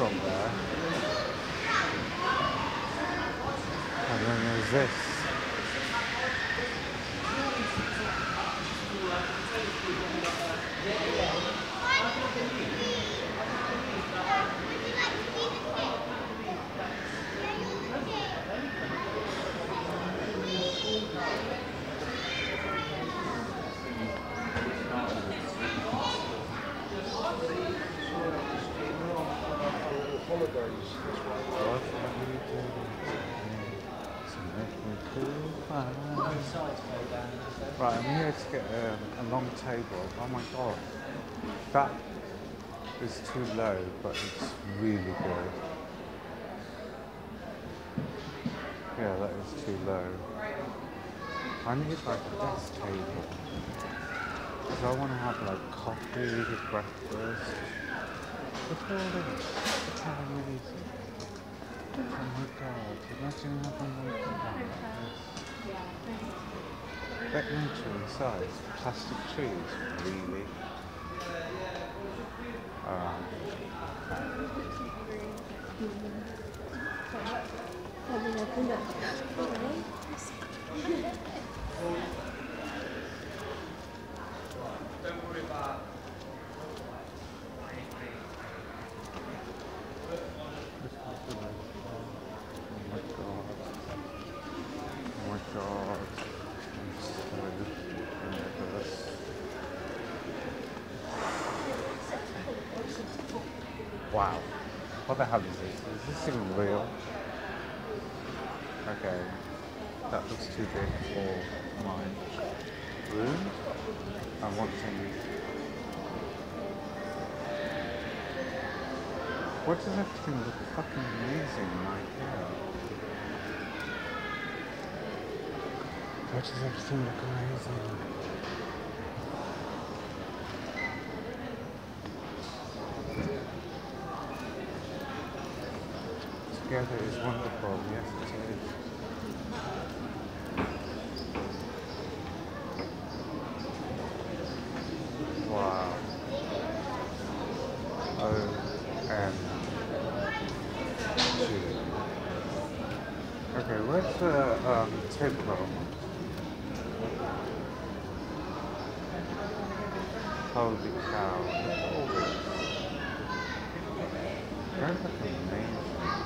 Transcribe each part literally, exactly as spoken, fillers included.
restaurant there. And then there's this. Right, I'm here to get a, a long table. Oh my god, that is too low, but it's really good. Yeah, that is too low. I need like a desk table. Because I want to have like coffee, breakfast. Look at all this. Look how amazing. Oh my god, imagine having like that. That nature size, plastic trees, really? Um, Don't worry about oh my god. I'm so nervous. Wow. What the hell is this? Is this even real? Okay. That looks too big for my room. I want some. What does everything look fucking amazing right here? Why does everything look amazing? Together is wonderful, yes it is. Wow. O M G. Okay, where's the um, table? Holy cow, look at all this. They look amazing.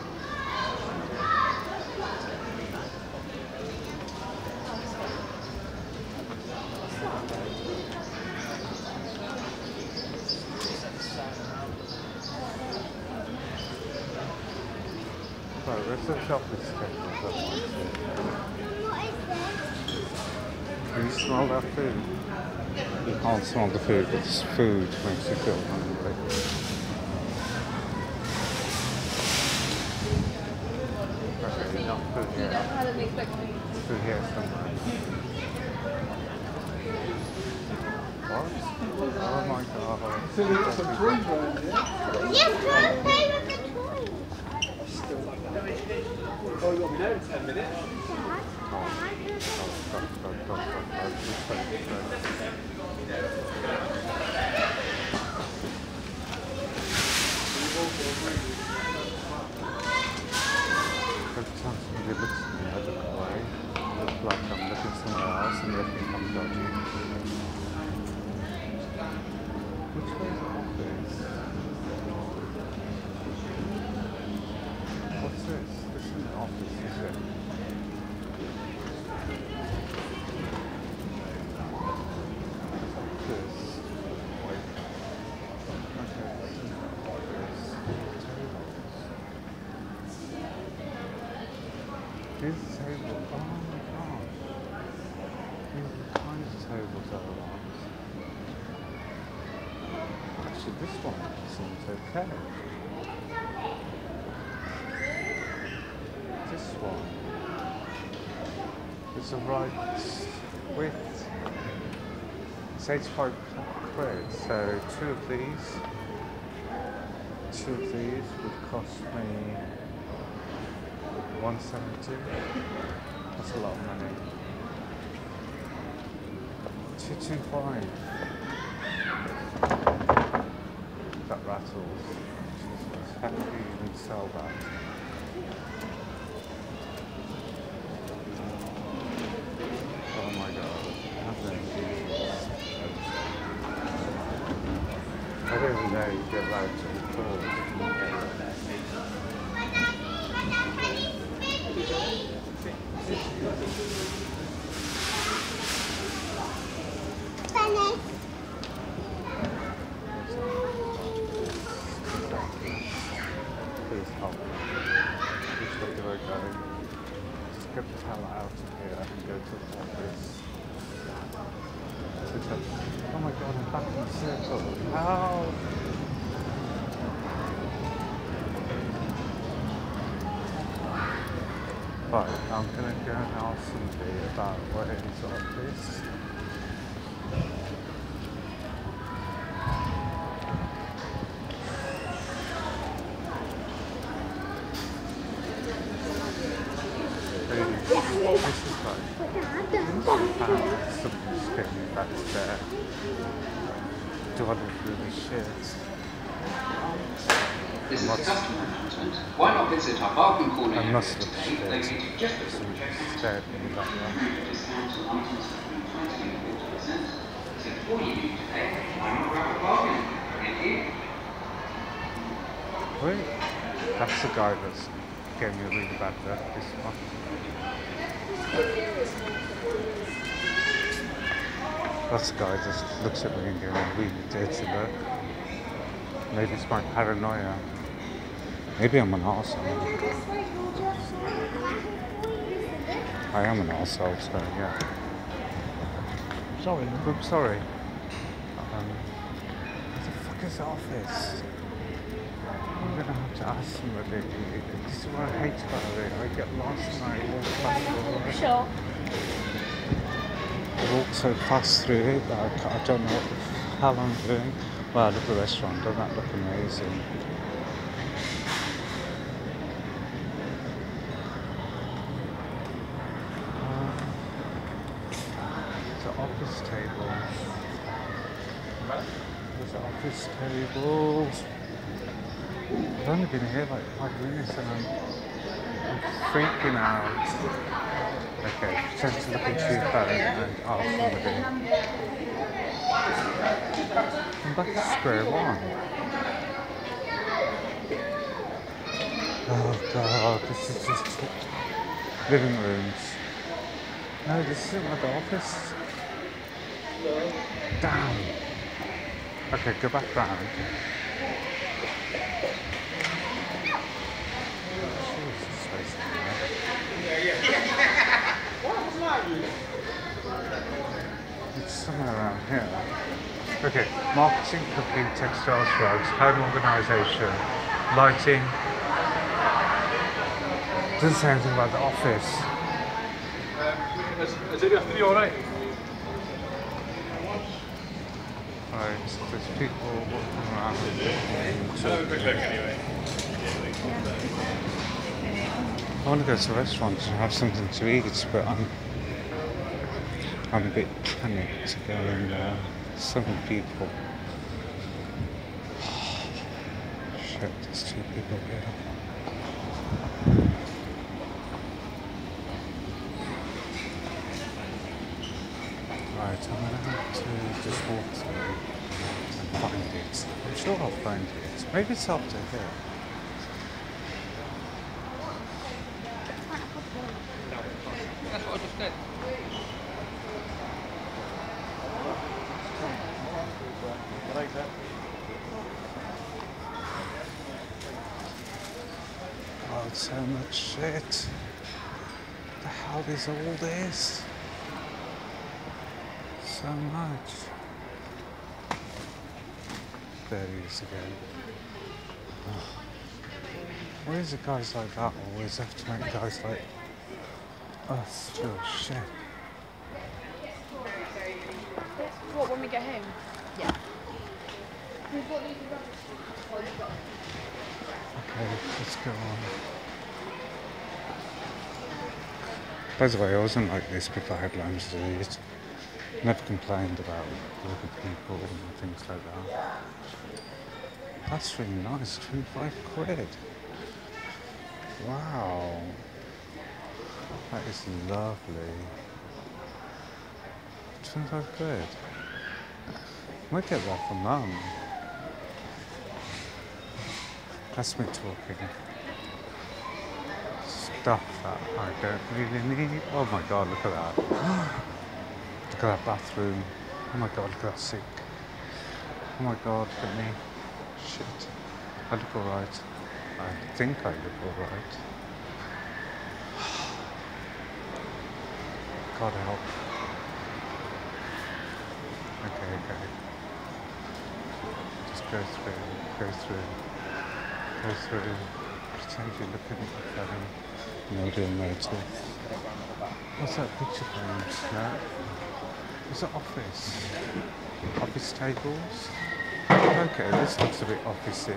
So, where's the shopping schedule? Can you smell that food? You can't smell the food, but this food makes you feel hungry. Okay, not food here. Food here somewhere. What? Oh my god. So you've got some toys around here? Yes, go and play with the toys. Oh, you'll be there in ten minutes. Every time somebody looks at me, I look away. I look like I'm looking somewhere else and they think I'm dodgy. Which way is the office? What's this? This is an office, is it? This. Wait. Okay, this is an office. Tables. Here's the table. Oh my god. These are the kinds of tables I want. Actually, this one seems okay. This one is the right width. It's eighty-five quid, so two of these, two of these would cost me one seventy. That's a lot of money. two twenty-five. That rattles. Jesus. heck do you even sell that? Oh my god. Nothing. I don't even know you get allowed to record. Please help me. Which way do I go? Just get the hell out of here and go to the office. Oh my god, I'm back in the circle. How? Right, I'm gonna go and ask somebody about where his office. This is like something's getting back there. Do I look really shit? This is the customer announcement. Why not visit our bargain corner I area must look today, shit. located just before the Somebody checkout. stared at me like that. Discounts on items between twenty and forty percent. So before you leave today, why not grab a bargain? Thank you. Wait, that's the guy that's gave me a really bad look, this one. That's the guy that just looks at me and gives me a really dirty look. Maybe it's my paranoia. Maybe I'm an arsehole. I am an arsehole, so yeah. Sorry. I'm sorry. Um, where the fuck is the office? I'm gonna have to ask somebody. This is what I hate about it. I get lost and I walk past it. Sure. I walk so fast through it that I, can't, I don't know what the hell I'm doing. Wow, look at the restaurant. Doesn't that look amazing? Uh, it's an office table. There's an office table. I've only been here like five minutes and I'm, I'm freaking out. Okay, pretend to look into your phone and ask somebody. I'm back to square one. Oh god, this is just living rooms. No, this isn't like the office. Damn. Okay, go back round. It's somewhere around here. Okay, marketing, cooking, textiles, rugs, home organisation, lighting. Doesn't say anything about the office. Um, is, is area three alright? Right, so there's people walking around and talking. Anyway. I want to go to a restaurant and have something to eat, but I'm I'm a bit panicked to go in there. So many people. Shit, there's two people here. Right, I'm gonna have to just walk through and find it. I'm sure I'll find it. Maybe it's after here. That's what I just did. I like that. Oh, it's so much shit. What the hell is all this? So much. There he is again. Oh. Why is it guys like that always have to make guys like us feel shit? What, when we get home? Yeah. Okay, let's go on. By the way, I wasn't like this before I had Lyme's disease. Never complained about other people and things like that. That's really nice. twenty-five quid. Wow. That is lovely. twenty-five quid. Might get that for mum. That's me talking. Stuff that I don't really need. Oh my god, look at that. Look at that bathroom. Oh my god, look at that sink. Oh my god, look at me. Shit. I look alright. I think I look alright. God help. Okay, okay. Just go through, go through, go through. Pretend you're looking at them. No real motive. What's that picture frames? No? It's an office. Office tables. Okay, this looks a bit officey.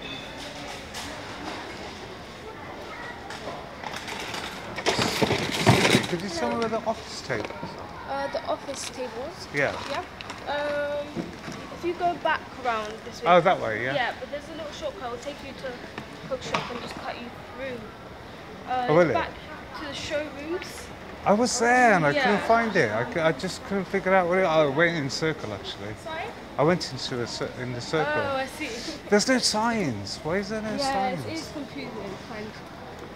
Could you tell me where the office tables are? Uh, the office tables. Yeah. Yeah. Um, if you go back around this way. Oh, that way, yeah? Yeah, but there's a little shortcut. It'll take you to cook shop and just cut you through. Uh, Oh, will it? back to the showrooms. I was there and I Yeah. couldn't find it. I, cou- I just couldn't figure out where it. I went in a circle actually. Sorry? I went into a cir- in the circle. Oh, I see. There's no signs. Why is there no Yeah, it signs? is confusing. Kind of.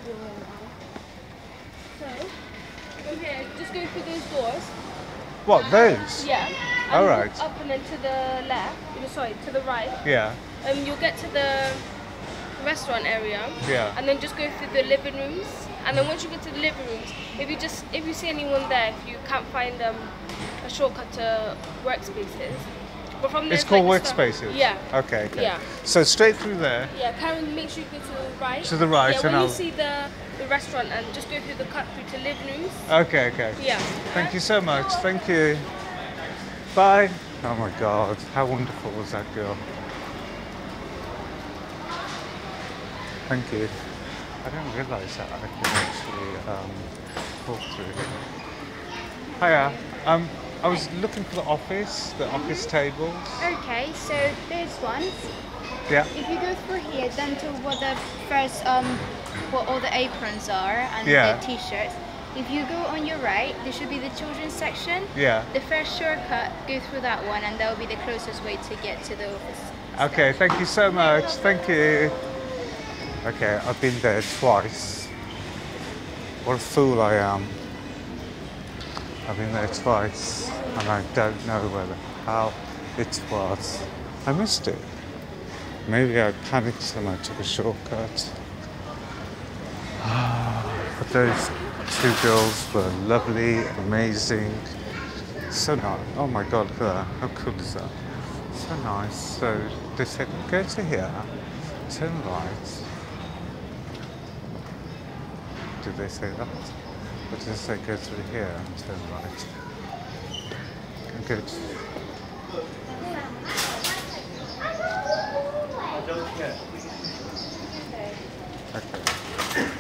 So, from here, just go through those doors. What, those? Yeah. All and right. Up and then to the left. no, Sorry, to the right. Yeah. Um, you'll get to the restaurant area. Yeah. And then just go through the living rooms. And then once you get to the living rooms, if you just if you see anyone there, if you can't find um, a shortcut to workspaces, but from It's there's called like a start- workspaces. Yeah. Okay. Okay. Yeah. So straight through there. Yeah, Karen, make sure you go to the right. To the right, Yeah, and when I'll- you see the, the restaurant and just go through the cut through to living rooms. Okay. Okay. Yeah. Thank you so much. Thank you. Bye. Oh my God! How wonderful was that girl? Thank you. I didn't realise that I could actually um, walk through here. Hiya. Um, I was looking for the office, the office tables. Okay, so those ones. Yeah. If you go through here, then to what the first um, what all the aprons are and Yeah. the t-shirts. If you go on your right, there should be the children's section. Yeah. The first shortcut, go through that one, and that will be the closest way to get to the office. Okay. Thank you so much. Thank you. Okay, I've been there twice. What a fool I am. I've been there twice and I don't know where the hell it was. I missed it. Maybe I panicked and I took a shortcut. But those two girls were lovely, amazing. So nice. Oh my God, look at that. How cool is that? So nice. So they said, go to here, turn right. Did they say that? Or did they say go through here and turn right? Good. Okay.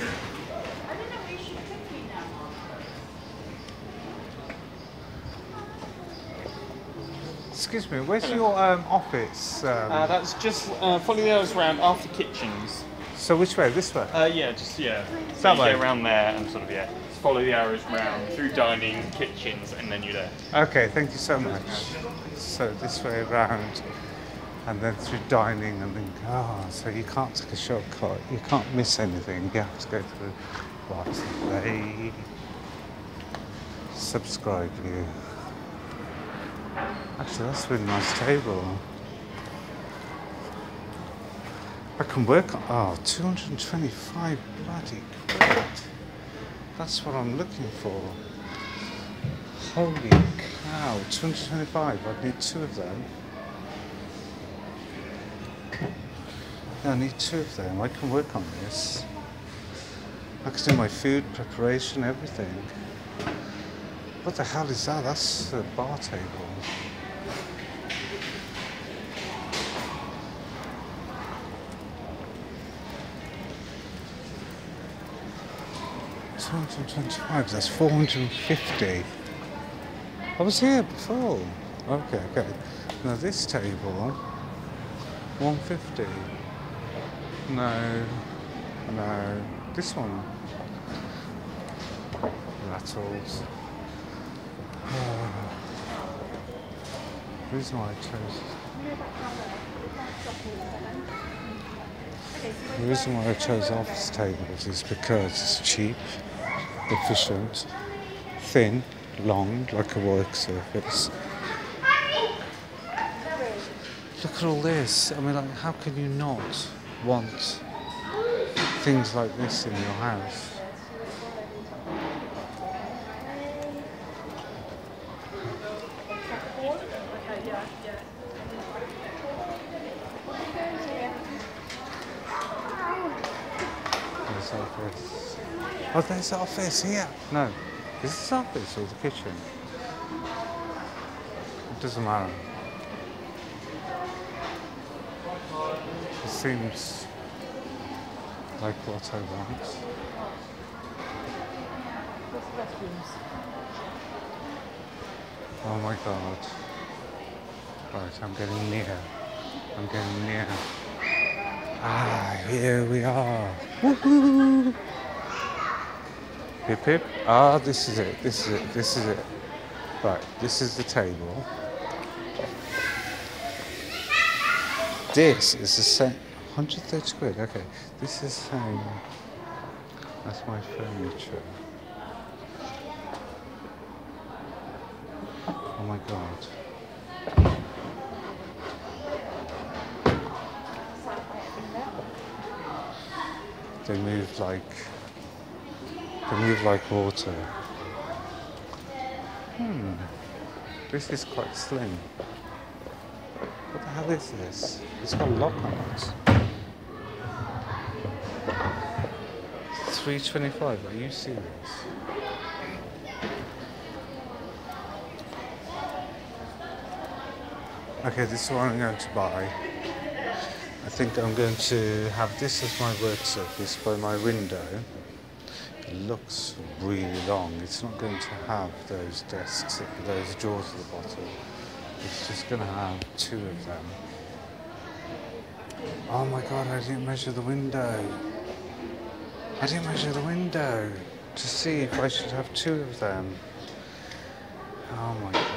Excuse me, where's your um, office? Um, Uh, that's just uh, follow the arrows around after kitchens. so which way? This way? Uh, yeah, just yeah. So That you way? go around there and sort of yeah. Just follow the arrows around through dining, kitchens, and then you're there. Okay, thank you so much. So this way around, and then through dining, and then oh, so you can't take a shortcut. You can't miss anything. You have to go through what they subscribe you. Actually, that's a really nice table. I can work on, oh, two hundred twenty-five bloody quid. That's what I'm looking for. Holy cow, two hundred twenty-five, I'd need two of them. Yeah, I need two of them, I can work on this. I can do my food preparation, everything. What the hell is that? That's a bar table. two hundred twenty-five, that's four hundred fifty. I was here before. Okay, okay. Now this table, one fifty. No. No. This one. Rattles. The reason why I chose the reason why I chose office tables is because it's cheap, efficient, thin, long, like a work surface. Look at all this. I mean, like, how can you not want things like this in your house? There's office. Oh, there's the office here. No, is this office or the kitchen? It doesn't matter. It seems like what I want. Oh my god. Right, I'm getting near. I'm getting near. Ah, here we are. Woohoo! Hip hip. Ah, this is it. This is it. This is it. Right, this is the table. This is the same. one hundred thirty quid. Okay, this is the same. That's my furniture. Oh my god. They move like they move like water. Hmm. This is quite slim. What the hell is this? It's got a lock on it. three twenty-five. Are you serious? Okay, this is what I'm going to buy. I think I'm going to have this as my work surface by my window. It looks really long. It's not going to have those desks, those drawers at the bottom. It's just going to have two of them. Oh my god, I didn't measure the window. I didn't measure the window to see if I should have two of them. Oh my god.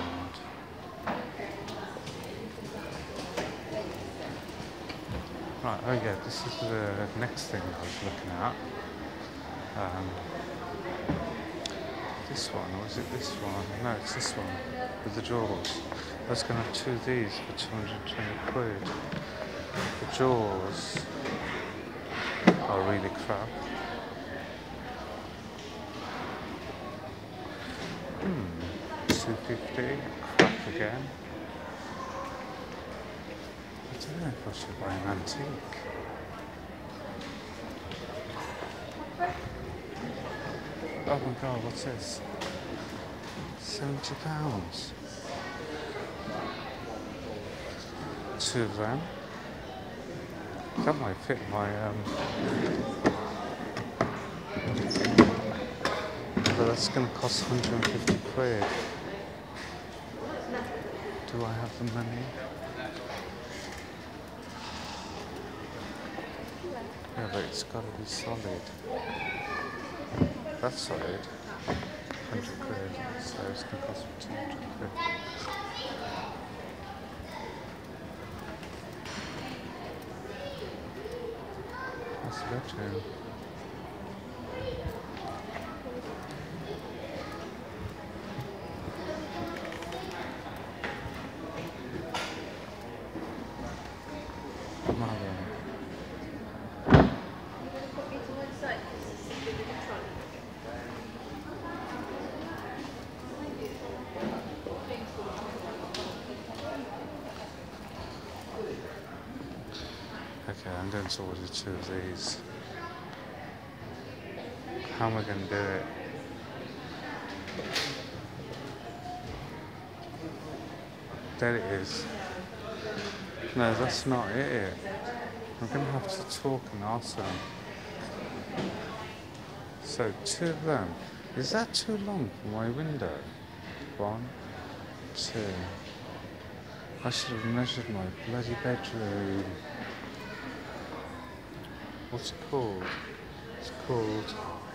Right, oh yeah, this is the next thing I was looking at. Um, this one, or is it this one? No, it's this one, with the drawers. I was going to have two of these for two hundred twenty quid. The drawers are really crap. Hmm, two fifty, crap again. I don't know if I should buy an antique. Oh my god, what's this? seventy pounds. Two of them. That might fit my, um... but that's going to cost one hundred fifty quid. Do I have the money? Yeah, but it's got to be solid. That's solid. one hundred quid. So it's going to cost me two hundred quid. That's a bedroom. Mother. Okay, I'm going to order two of these. How am I going to do it? There it is. No, that's not it. I'm going to have to talk and ask them. So, two of them. Is that too long for my window? One, two. I should have measured my bloody bedroom. What's it called? It's called...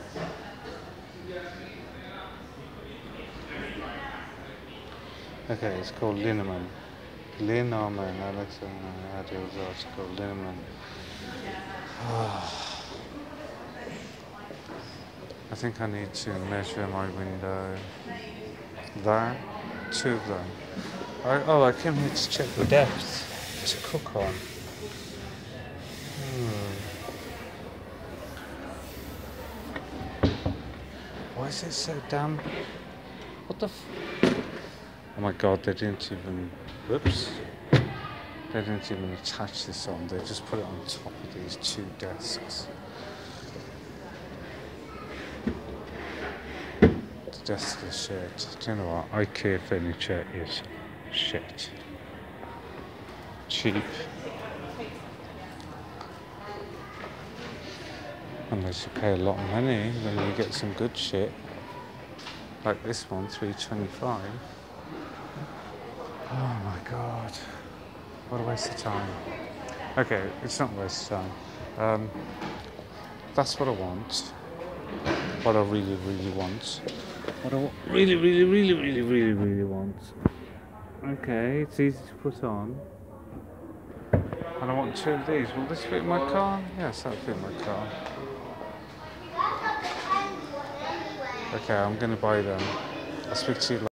Okay, it's called Linneman. Linneman, Alexander Adil's article, Linneman. I think I need to measure my window. There, two of them. I, oh, I came here to check the depth to cook on. Hmm. Why is it so damp? What the f... Oh my god, they didn't even... Whoops. They didn't even attach this on, they just put it on top of these two desks. The desk is shit. Do you know what? IKEA furniture is shit. Cheap. Unless you pay a lot of money, then you get some good shit. Like this one, three twenty-five. Oh my god. What a waste of time. Okay, it's not a waste of time. Um, that's what I want. What I really, really want. What I really, really, really, really, really, really want. Okay, it's easy to put on. And I want two of these. Will this fit in my car? Yes, that'll fit in my car. Okay, I'm going to buy them. I'll speak to you later.